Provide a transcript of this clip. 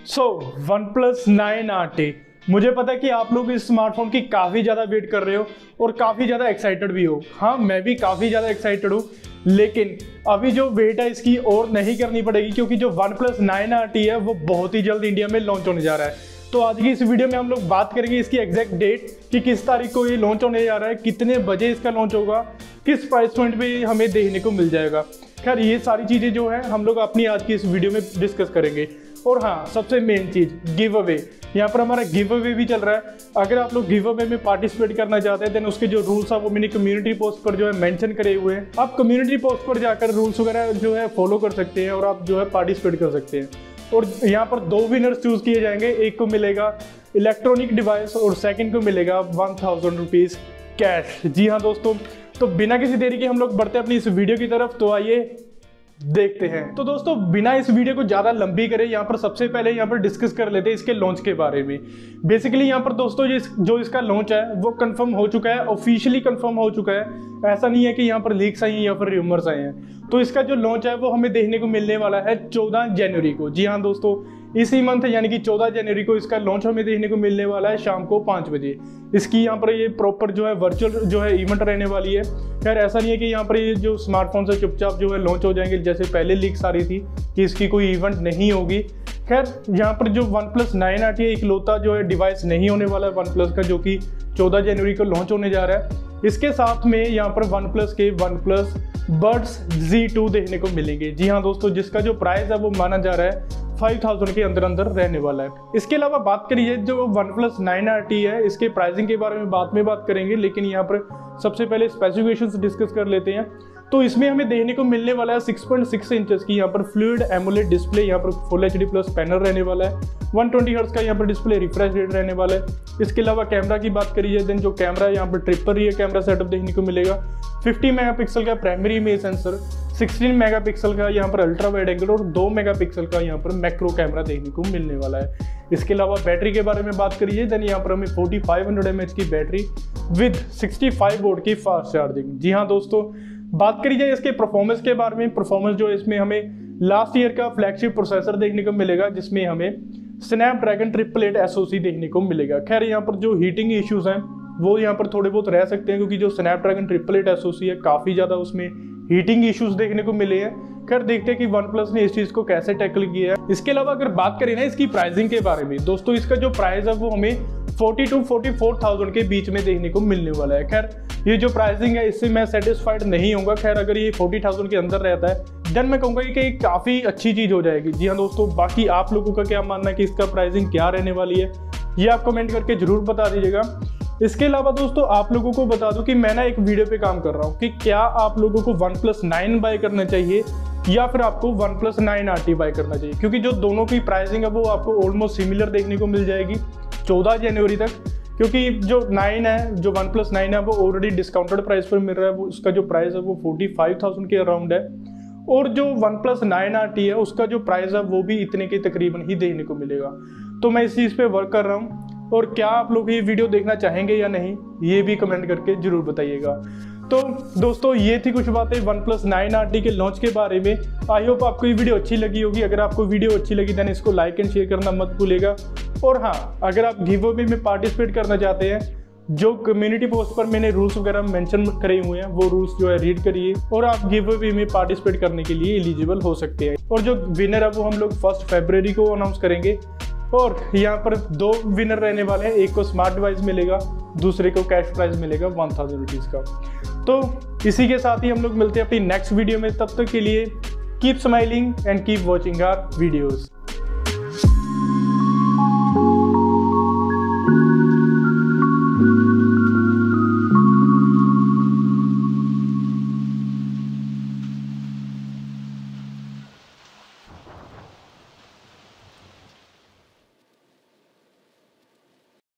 सो OnePlus 9 RT, मुझे पता है कि आप लोग इस स्मार्टफोन की काफ़ी ज़्यादा वेट कर रहे हो और काफ़ी ज़्यादा एक्साइटेड भी हो। हाँ, मैं भी काफ़ी ज़्यादा एक्साइटेड हूँ, लेकिन अभी जो वेट है इसकी और नहीं करनी पड़ेगी, क्योंकि जो OnePlus 9 RT है वो बहुत ही जल्द इंडिया में लॉन्च होने जा रहा है। तो आज की इस वीडियो में हम लोग बात करेंगे इसकी एग्जैक्ट डेट कि किस तारीख को ये लॉन्च होने जा रहा है, कितने बजे इसका लॉन्च होगा, किस प्राइस पॉइंट पे हमें देखने को मिल जाएगा। खैर, ये सारी चीज़ें जो है हम लोग अपनी आज की इस वीडियो में डिस्कस करेंगे। और हाँ, सबसे मेन चीज़ गिव अवे, यहाँ पर हमारा गिव अवे भी चल रहा है। अगर आप लोग गिव अवे में पार्टिसिपेट करना चाहते हैं देन उसके जो रूल्स है वो मैंने कम्युनिटी पोस्ट पर जो है मेंशन करे हुए हैं। आप कम्युनिटी पोस्ट पर जाकर रूल्स वगैरह जो है फॉलो कर सकते हैं और आप जो है पार्टिसिपेट कर सकते हैं। और यहाँ पर 2 विनर्स चूज किए जाएंगे, एक को मिलेगा इलेक्ट्रॉनिक डिवाइस और सेकंड को मिलेगा 1000 रुपीज़ कैश। जी हाँ दोस्तों, तो बिना किसी देरी के हम लोग बढ़ते हैं अपनी इस वीडियो की तरफ। तो आइए देखते हैं। तो दोस्तों, बिना इस वीडियो को ज़्यादा लंबी करें, यहाँ पर सबसे पहले यहाँ पर डिस्कस कर लेते हैं इसके लॉन्च के बारे में। बेसिकली यहाँ पर दोस्तों जो इसका लॉन्च है वो कंफर्म हो चुका है, ऑफिशियली कंफर्म हो चुका है। ऐसा नहीं है कि यहाँ पर लीक्स आई हैं या फिर रूमर्स आए हैं। तो इसका जो लॉन्च है वो हमें देखने को मिलने वाला है 14 जनवरी को। जी हाँ दोस्तों, इसी मंथ यानी कि 14 जनवरी को इसका लॉन्च हमें देखने को मिलने वाला है शाम को 5 बजे। इसकी यहाँ पर ये प्रॉपर जो है वर्चुअल जो है इवेंट रहने वाली है। खैर, ऐसा नहीं है कि यहाँ पर ये जो स्मार्टफोन से चुपचाप जो है लॉन्च हो जाएंगे, जैसे पहले लीक्स आ रही थी कि इसकी कोई इवेंट नहीं होगी। खैर, यहाँ पर जो OnePlus 9 RT है इकलौता जो है डिवाइस नहीं होने वाला है OnePlus का, जो कि 14 जनवरी को लॉन्च होने जा रहा है। इसके साथ में यहाँ पर OnePlus के OnePlus Buds Z2 देखने को मिलेंगे। जी हाँ दोस्तों, जिसका जो प्राइस है वो माना जा रहा है 5000 के अंदर अंदर रहने वाला है। इसके अलावा बात करिए जो OnePlus 9 RT है, इसके प्राइसिंग के बारे में बाद में बात करेंगे, लेकिन यहाँ पर सबसे पहले स्पेसिफिकेशंस डिस्कस कर लेते हैं। तो इसमें हमें देखने को मिलने वाला है 6.6 इंचेस की यहाँ पर फ्लूइड एमोलेड डिस्प्ले, यहाँ पर फुल HD प्लस पैनल रहने वाला है। 120 हर्ट्ज का यहाँ पर डिस्प्ले रिफ्रेश रेट रहने वाला है। इसके अलावा कैमरा की बात करिए देन जो कैमरा यहाँ पर ट्रिपल रियर कैमरा सेटअप देखने को मिलेगा। 50 मेगापिक्सल का प्राइमरी इमेज सेंसर, 16 मेगापिक्सल का यहाँ पर अल्ट्रा वाइड एंगल और 2 मेगापिक्सल का यहाँ पर मैक्रो कैमरा देखने को मिलने वाला है। इसके अलावा बैटरी के बारे में बात करिए देन यहाँ पर हमें 4500 mAh की बैटरी विद 65 वोल्ट की फास्ट चार्जिंग। जी हाँ दोस्तों, बात करी जाए इसके परफॉर्मेंस के बारे में। परफॉर्मेंस जो है इसमें हमें लास्ट ईयर का फ्लैगशिप प्रोसेसर देखने को मिलेगा, जिसमें हमें स्नैपड्रैगन 888 SoC देखने को मिलेगा। खैर, यहाँ पर जो हीटिंग इश्यूज हैं वो यहाँ पर थोड़े बहुत रह सकते हैं, क्योंकि जो स्नैपड्रैगन 888 SoC है काफ़ी ज़्यादा उसमें हीटिंग इश्यूज देखने को मिले हैं। खैर, देखते हैं कि OnePlus ने इस चीज़ को कैसे टैकल किया है। इसके अलावा अगर बात करें ना इसकी प्राइसिंग के बारे में, दोस्तों इसका जो प्राइस है वो हमें 40 to 44,000 के बीच में देखने को मिलने वाला है। खैर, ये जो प्राइसिंग है इससे मैं सेटिस्फाइड नहीं होऊंगा। खैर, अगर ये 40,000 के अंदर रहता है देन मैं कहूँगा कि काफ़ी अच्छी चीज़ हो जाएगी। जी हाँ दोस्तों, बाकी आप लोगों का क्या मानना है कि इसका प्राइसिंग क्या रहने वाली है, ये आप कमेंट करके जरूर बता दीजिएगा। इसके अलावा दोस्तों आप लोगों को बता दूं कि मैं ना एक वीडियो पे काम कर रहा हूँ कि क्या आप लोगों को OnePlus 9 बाय करना चाहिए या फिर आपको OnePlus 9 RT बाय करना चाहिए, क्योंकि जो दोनों की प्राइसिंग है वो आपको ऑलमोस्ट सिमिलर देखने को मिल जाएगी 14 जनवरी तक। क्योंकि जो 9 है, जो OnePlus 9 है वो ऑलरेडी डिस्काउंटेड प्राइस पर मिल रहा है, वो उसका जो प्राइस है वो 45,000 के अराउंड है। और जो OnePlus 9 RT है उसका जो प्राइस है वो भी इतने के तकरीबन ही देखने को मिलेगा। तो मैं इस चीज़ पे वर्क कर रहा हूँ, और क्या आप लोग ये वीडियो देखना चाहेंगे या नहीं ये भी कमेंट करके जरूर बताइएगा। तो दोस्तों, ये थी कुछ बातें OnePlus 9 RT के लॉन्च के बारे में। आई होप आपको ये वीडियो अच्छी लगी होगी। अगर आपको वीडियो अच्छी लगी देन इसको लाइक एंड शेयर करना मत भूलिएगा। और हाँ, अगर आप गिव अवे में पार्टिसिपेट करना चाहते हैं, जो कम्युनिटी पोस्ट पर मैंने रूल्स वगैरह मेंशन करे हुए हैं वो रूल्स जो है रीड करिए और आप गिव अवे में पार्टिसिपेट करने के लिए एलिजिबल हो सकते हैं। और जो विनर है वो हम लोग 1 फरवरी को अनाउंस करेंगे। और यहाँ पर 2 विनर रहने वाले हैं, एक को स्मार्ट डिवाइस मिलेगा, दूसरे को कैश प्राइस मिलेगा 1000 रुपीज़ का। तो इसी के साथ ही हम लोग मिलते हैं अपनी नेक्स्ट वीडियो में। तब तक के लिए keep smiling and keep watching our videos.